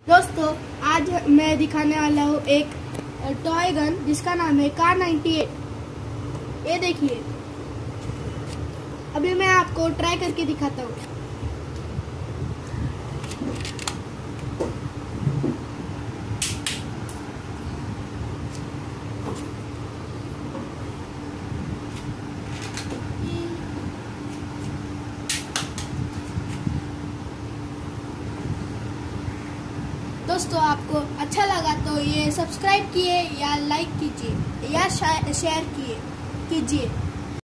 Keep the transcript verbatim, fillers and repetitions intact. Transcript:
दोस्तों, आज मैं दिखाने वाला हूँ एक टॉय गन जिसका नाम है कार नाइन्टी एट। ये देखिए, अभी मैं आपको ट्राई करके दिखाता हूँ। दोस्तों, आपको अच्छा लगा तो ये सब्सक्राइब किए या लाइक कीजिए या शेयर किए कीजिए।